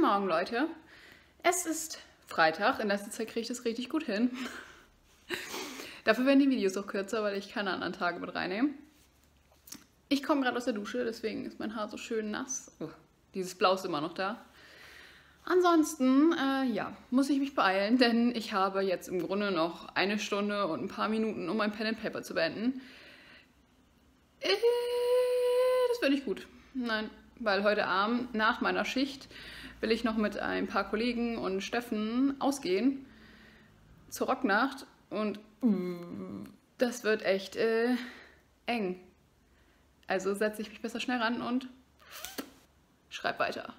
Morgen, Leute. Es ist Freitag. In letzter Zeit kriege ich das richtig gut hin. Dafür werden die Videos auch kürzer, weil ich keine anderen Tage mit reinnehmen. Ich komme gerade aus der Dusche, deswegen ist mein Haar so schön nass. Dieses Blau ist immer noch da. Ansonsten, ja, muss ich mich beeilen, denn ich habe jetzt im Grunde noch 1 Stunde und ein paar Minuten, um mein Pen and Paper zu beenden. Das wird nicht gut. Nein, weil heute Abend nach meiner Schicht will ich noch mit ein paar Kollegen und Steffen ausgehen zur Rocknacht und das wird echt eng. Also setze ich mich besser schnell ran und schreib weiter.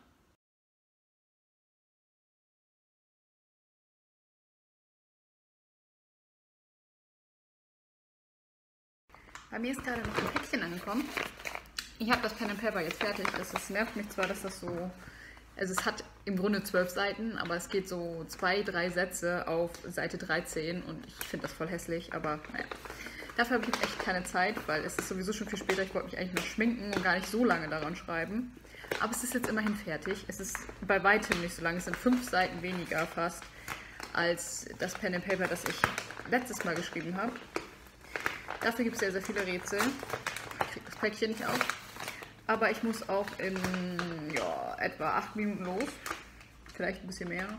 Bei mir ist gerade noch ein Päckchen angekommen. Ich habe das Pen and Paper jetzt fertig. Es nervt mich zwar, dass das so... Also es hat im Grunde 12 Seiten, aber es geht so 2, 3 Sätze auf Seite 13 und ich finde das voll hässlich, aber naja. Dafür habe ich echt keine Zeit, weil es ist sowieso schon viel später. Ich wollte mich eigentlich noch schminken und gar nicht so lange daran schreiben. Aber es ist jetzt immerhin fertig. Es ist bei weitem nicht so lang. Es sind 5 Seiten weniger fast als das Pen and Paper, das ich letztes Mal geschrieben habe. Dafür gibt es sehr, sehr viele Rätsel. Ich kriege das Päckchen nicht auf. Aber ich muss auch in etwa 8 Minuten los. Vielleicht ein bisschen mehr.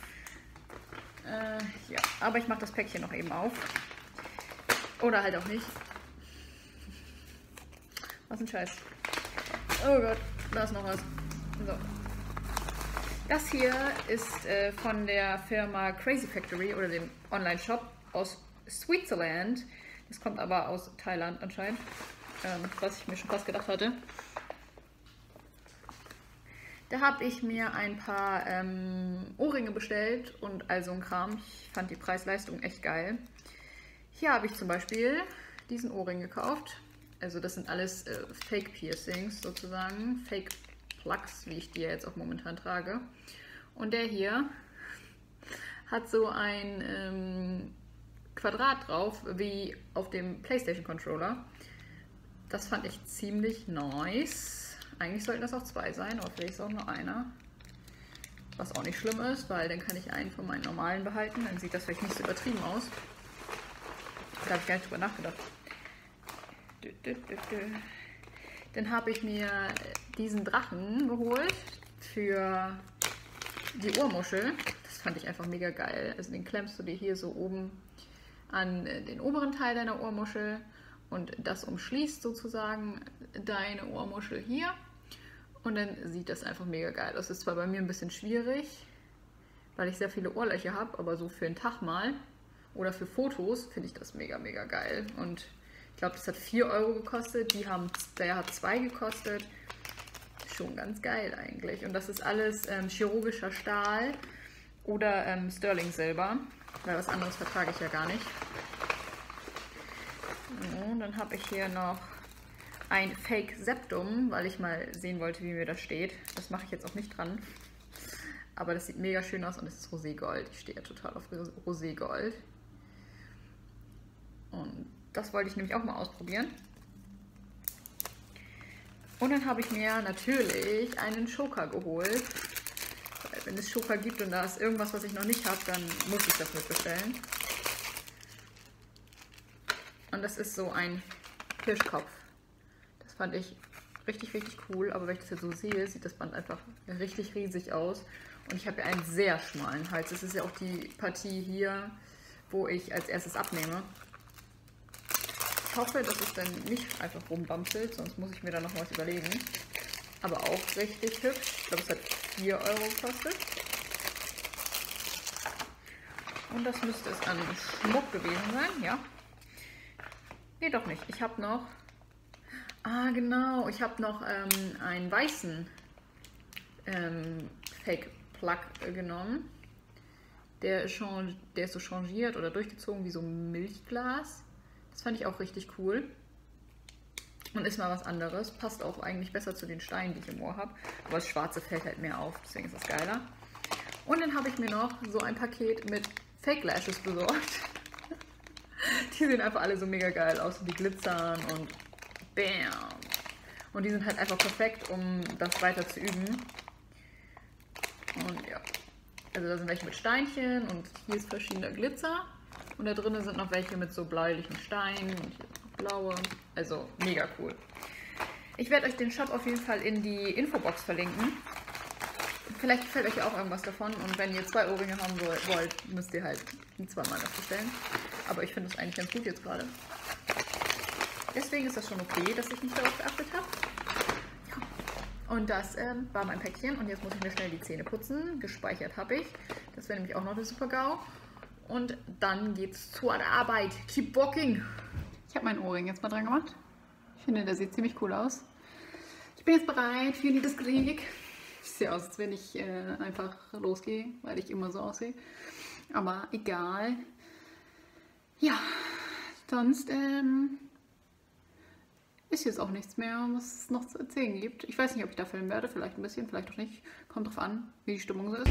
Ja, aber ich mache das Päckchen noch eben auf. Oder halt auch nicht. Was ein Scheiß. Oh Gott, da ist noch was. So. Das hier ist von der Firma Crazy Factory oder dem Online-Shop aus Switzerland. Das kommt aber aus Thailand anscheinend. Was ich mir schon fast gedacht hatte. Da habe ich mir ein paar Ohrringe bestellt und all so ein Kram. Ich fand die Preis-Leistung echt geil. Hier habe ich zum Beispiel diesen Ohrring gekauft. Also das sind alles Fake Piercings sozusagen. Fake Plugs, wie ich die jetzt auch momentan trage. Und der hier hat so ein Quadrat drauf, wie auf dem PlayStation Controller. Das fand ich ziemlich nice. Eigentlich sollten das auch 2 sein, aber vielleicht ist auch nur einer. Was auch nicht schlimm ist, weil dann kann ich einen von meinen normalen behalten. Dann sieht das vielleicht nicht so übertrieben aus. Da habe ich gar nicht drüber nachgedacht. Dann habe ich mir diesen Drachen geholt für die Ohrmuschel. Das fand ich einfach mega geil. Also den klemmst du dir hier so oben an den oberen Teil deiner Ohrmuschel. Und das umschließt sozusagen deine Ohrmuschel hier. Und dann sieht das einfach mega geil aus. Das ist zwar bei mir ein bisschen schwierig, weil ich sehr viele Ohrlöcher habe, aber so für einen Tag mal oder für Fotos finde ich das mega, mega geil. Und ich glaube, das hat 4 Euro gekostet. Der hat 2 gekostet. Schon ganz geil eigentlich. Und das ist alles chirurgischer Stahl oder Sterling Silber, weil was anderes vertrage ich ja gar nicht. Und dann habe ich hier noch ein Fake Septum, weil ich mal sehen wollte, wie mir das steht. Das mache ich jetzt auch nicht dran. Aber das sieht mega schön aus und es ist Roségold. Ich stehe ja total auf Roségold. Und das wollte ich nämlich auch mal ausprobieren. Und dann habe ich mir natürlich einen Choker geholt. Weil wenn es Choker gibt und da ist irgendwas, was ich noch nicht habe, dann muss ich das mitbestellen. Und das ist so ein Hirschkopf. Das fand ich richtig, richtig cool. Aber wenn ich das jetzt so sehe, sieht das Band einfach richtig riesig aus. Und ich habe ja einen sehr schmalen Hals. Das ist ja auch die Partie hier, wo ich als erstes abnehme. Ich hoffe, dass es dann nicht einfach rumbampelt, sonst muss ich mir da noch was überlegen. Aber auch richtig hübsch. Ich glaube, es hat 4 Euro gekostet. Und das müsste es an Schmuck gewesen sein, ja. Nee, doch nicht. Ich habe noch... Ah, genau. Ich habe noch einen weißen Fake Plug genommen. Der ist so changiert oder durchgezogen wie so Milchglas. Das fand ich auch richtig cool. Und ist mal was anderes. Passt auch eigentlich besser zu den Steinen, die ich im Ohr habe. Aber das Schwarze fällt halt mehr auf. Deswegen ist das geiler. Und dann habe ich mir noch so ein Paket mit Fake Lashes besorgt. Die sehen einfach alle so mega geil aus. Die glitzern und bam. Und die sind halt einfach perfekt, um das weiter zu üben. Und mega. Also da sind welche mit Steinchen und hier ist verschiedener Glitzer. Und da drinnen sind noch welche mit so bläulichen Steinen und hier noch blaue. Also mega cool. Ich werde euch den Shop auf jeden Fall in die Infobox verlinken. Vielleicht gefällt euch ja auch irgendwas davon. Und wenn ihr 2 Ohrringe haben wollt, müsst ihr halt die zweimal das bestellen. Aber ich finde es eigentlich ganz gut jetzt gerade. Deswegen ist das schon okay, dass ich nicht darauf geachtet habe. Ja. Und das war mein Päckchen. Und jetzt muss ich mir schnell die Zähne putzen. Gespeichert habe ich. Das wäre nämlich auch noch eine Super-GAU. Und dann geht's zur Arbeit. Keep walking. Ich habe meinen Ohrring jetzt mal dran gemacht. Ich finde, der sieht ziemlich cool aus. Ich bin jetzt bereit für die Diskothek. Ich sehe aus, als wenn ich einfach losgehe, weil ich immer so aussehe. Aber egal. Ja, sonst ist jetzt auch nichts mehr, was es noch zu erzählen gibt. Ich weiß nicht, ob ich da filmen werde. Vielleicht ein bisschen, vielleicht auch nicht. Kommt drauf an, wie die Stimmung so ist.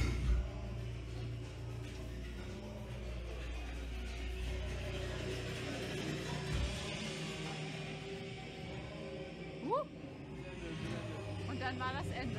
Und dann war das Ende.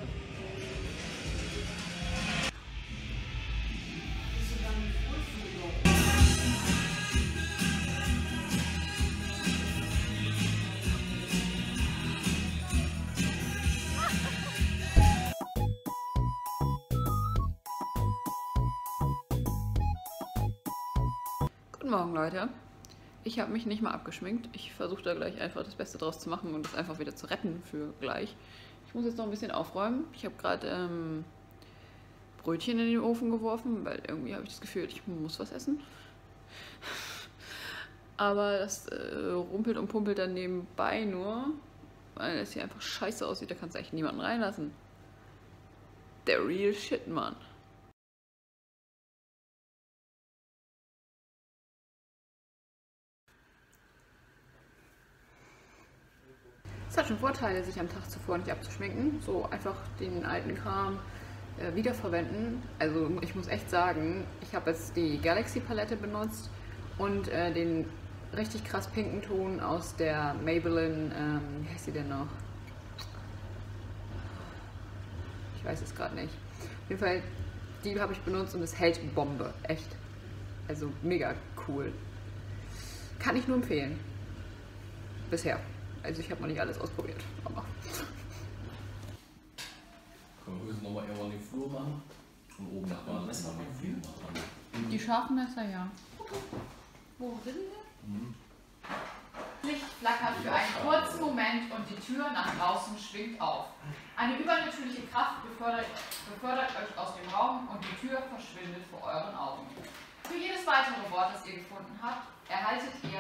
Guten Morgen, Leute. Ich habe mich nicht mal abgeschminkt. Ich versuche da gleich einfach das Beste draus zu machen und das einfach wieder zu retten für gleich. Ich muss jetzt noch ein bisschen aufräumen. Ich habe gerade Brötchen in den Ofen geworfen, weil irgendwie habe ich das Gefühl, ich muss was essen. Aber das rumpelt und pumpelt dann nebenbei nur, weil es hier einfach scheiße aussieht. Da kannst du echt niemanden reinlassen. Der real shit, Mann. Es hat schon Vorteile, sich am Tag zuvor nicht abzuschminken. So einfach den alten Kram wiederverwenden. Also ich muss echt sagen, ich habe jetzt die Galaxy Palette benutzt und den richtig krass pinken Ton aus der Maybelline, wie heißt sie denn noch? Ich weiß es gerade nicht. Auf jeden Fall, die habe ich benutzt und es hält Bombe. Echt. Also mega cool. Kann ich nur empfehlen. Bisher. Also ich habe noch nicht alles ausprobiert, aber... Können wir höchstens nochmal irgendwann den Flur machen und oben nochmal den Flur machen. Die scharfen Messer, ja. Worin denn? Licht flackert für einen kurzen Moment und die Tür nach draußen schwingt auf. Eine übernatürliche Kraft befördert euch aus dem Raum und die Tür verschwindet vor euren Augen. Für jedes weitere Wort, das ihr gefunden habt, erhalten die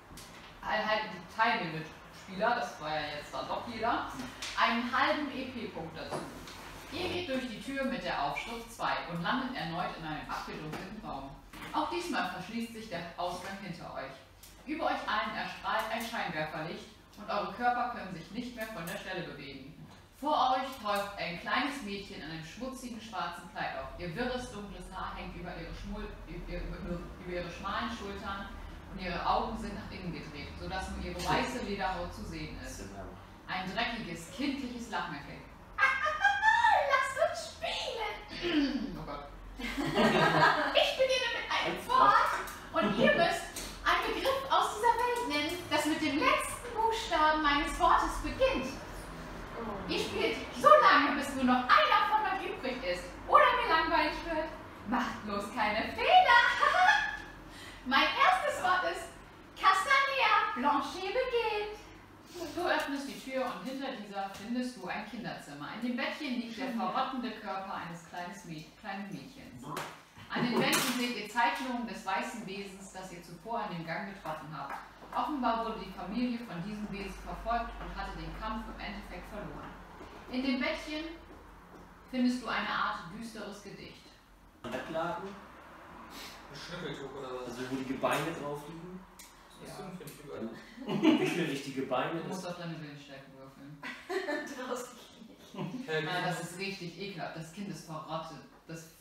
Teilnehmenden-Spieler, das war ja jetzt dann doch jeder, einen halben EP-Punkt dazu. Ihr geht durch die Tür mit der Aufschrift 2 und landet erneut in einem abgedunkelten Raum. Auch diesmal verschließt sich der Ausgang hinter euch. Über euch allen erstrahlt ein Scheinwerferlicht und eure Körper können sich nicht mehr von der Stelle bewegen. Vor euch träuft ein kleines Mädchen in einem schmutzigen schwarzen Kleid auf. Ihr wirres, dunkles Haar hängt über ihre schmalen Schultern und ihre Augen sind nach innen gedreht, sodass nur ihre weiße Lederhaut zu sehen ist. Ein dreckiges, kindliches Lachen erklingt. Lasst uns spielen! Oh Gott. Ich beginne mit einem Wort und ihr müsst einen Begriff aus dieser Welt nennen, das mit dem letzten Buchstaben meines Wortes beginnt. Ihr spielt so lange, bis nur noch einer von euch übrig ist oder mir langweilig wird. Macht bloß keine Fehler. Mein erstes Wort ist Castanea Blanchet beginnt. Du öffnest die Tür und hinter dieser findest du ein Kinderzimmer. In dem Bettchen liegt der verrottende Körper eines kleinen Mädchens. An den Wänden seht ihr Zeichnungen des weißen Wesens, das ihr zuvor in dem Gang getroffen habt. Offenbar wurde die Familie von diesem Wesen verfolgt und hatte den Kampf im Endeffekt verloren. In dem Bettchen findest du eine Art düsteres Gedicht. Bettlaken? Ein Schnüffeltuch oder was? Also wo die Gebeine drauf liegen? Das ist so finde ich überall. Wie viel richtige Gebeine? Du musst auf deine Willensstärke würfeln. Traust dich nicht. Nein, das ist richtig ekelhaft. Das Kind ist verrottet. Das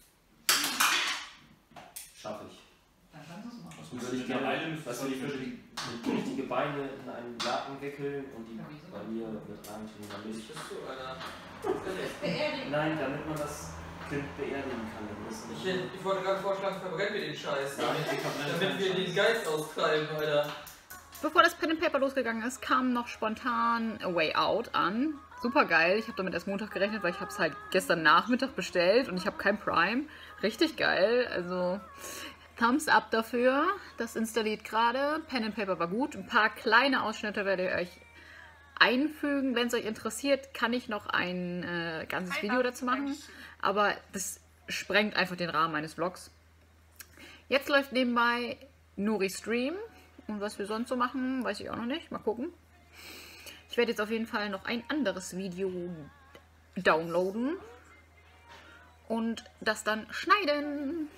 Schaffe ich. dann kannst du es machen. Was würde ich gerne, was würde ich für richtige Beine in einen Laken wickeln und die bei mir mit reintun, damit ich... Bist du einer? Beerdigung. Nein, damit man das Kind beerdigen kann. Ich wollte gerade vorschlagen, verbrennen wir den Scheiß. Ja, ich verbrennen Damit wir keinen den Geist austreiben, Alter. Bevor das Pen and Paper losgegangen ist, kam noch spontan A Way Out an. Super geil. Ich habe damit erst Montag gerechnet, weil ich habe es halt gestern Nachmittag bestellt und ich habe kein Prime. Richtig geil. Also Thumbs up dafür. Das installiert gerade. Pen and Paper war gut. Ein paar kleine Ausschnitte werde ich euch einfügen. Wenn es euch interessiert, kann ich noch ein ganzes Video dazu machen. Aber das sprengt einfach den Rahmen meines Vlogs. Jetzt läuft nebenbei Nuri Stream. Und was wir sonst so machen, weiß ich auch noch nicht. Mal gucken. Ich werde jetzt auf jeden Fall noch ein anderes Video downloaden. Und das dann schneiden.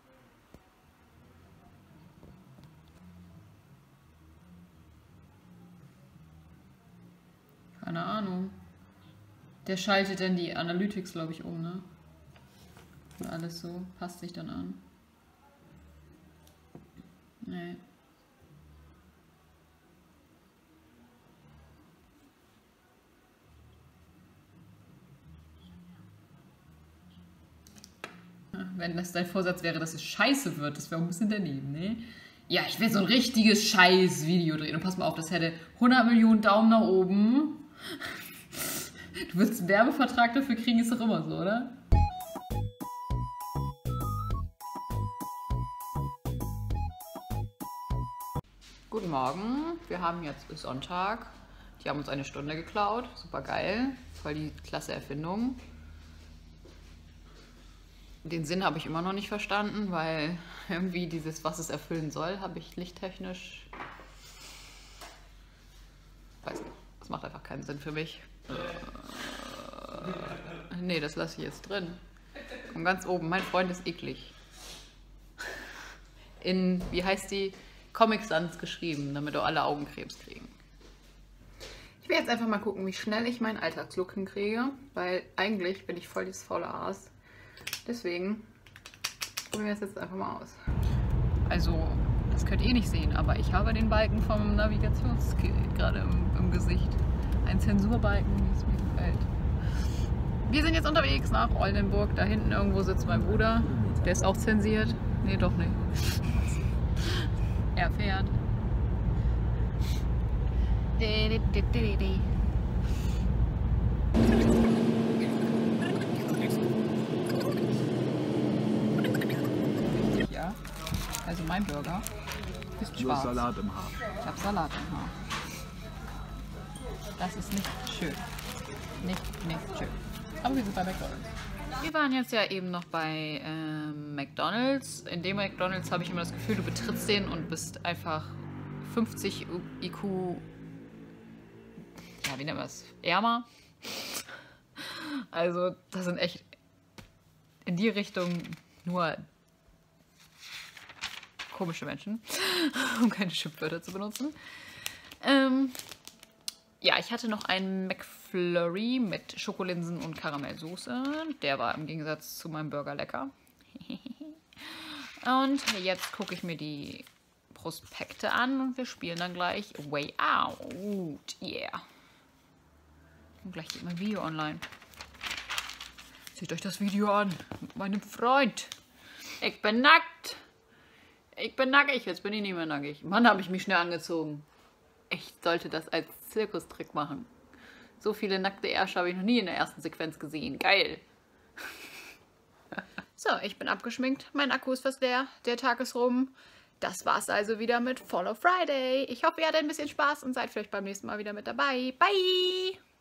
Keine Ahnung. Der schaltet dann die Analytics, glaube ich, um, ne? Und alles so. Passt sich dann an. Nee. Wenn das dein Vorsatz wäre, dass es scheiße wird, das wäre auch ein bisschen daneben, ne? Ja, ich will so ein richtiges Scheiß-Video drehen. Und pass mal auf, das hätte 100 Millionen Daumen nach oben. Du willst einen Werbevertrag dafür kriegen, ist doch immer so, oder? Guten Morgen, wir haben jetzt Sonntag. Die haben uns eine Stunde geklaut, super geil, voll die klasse Erfindung. Den Sinn habe ich immer noch nicht verstanden, weil irgendwie dieses, was es erfüllen soll, habe ich lichttechnisch... Weiß nicht, das macht einfach keinen Sinn für mich. Nee, das lasse ich jetzt drin. Und ganz oben, mein Freund ist eklig. In, wie heißt die, Comic Sans geschrieben, damit auch alle Augenkrebs kriegen. Ich will jetzt einfach mal gucken, wie schnell ich meinen Alltagslook hinkriege, weil eigentlich bin ich voll dieses faule Aas. Deswegen probieren wir es jetzt einfach mal aus. Also, das könnt ihr nicht sehen, aber ich habe den Balken vom Navigationsgerät gerade im Gesicht. Ein Zensurbalken, wie es mir gefällt. Wir sind jetzt unterwegs nach Oldenburg. Da hinten irgendwo sitzt mein Bruder. Der ist auch zensiert. Nee, doch nicht. Er fährt. Ja, also mein Burger ist schwarz. Salat im Haar. Ich habe Salat im Haar. Das ist nicht schön. Nicht schön. Aber wir sind bei McDonald's. Wir waren jetzt ja eben noch bei McDonald's. In dem McDonald's habe ich immer das Gefühl, du betrittst den und bist einfach 50 IQ, ja, wie nennt man das? Ärmer. Also, das sind echt in die Richtung nur komische Menschen, um keine Schimpfwörter zu benutzen. Ja, ich hatte noch einen McFlurry mit Schokolinsen und Karamellsoße. Der war im Gegensatz zu meinem Burger lecker. Und jetzt gucke ich mir die Prospekte an und wir spielen dann gleich Way Out. Yeah. Und gleich geht mein Video online. Seht euch das Video an mit meinem Freund. Ich bin nackt. Ich bin nackig. Jetzt bin ich nicht mehr nackig. Mann, habe ich mich schnell angezogen. Ich sollte das als Zirkustrick machen. So viele nackte Ärsche habe ich noch nie in der ersten Sequenz gesehen. Geil. So, ich bin abgeschminkt. Mein Akku ist fast leer. Der Tag ist rum. Das war's also wieder mit Follow Friday. Ich hoffe, ihr hattet ein bisschen Spaß und seid vielleicht beim nächsten Mal wieder mit dabei. Bye!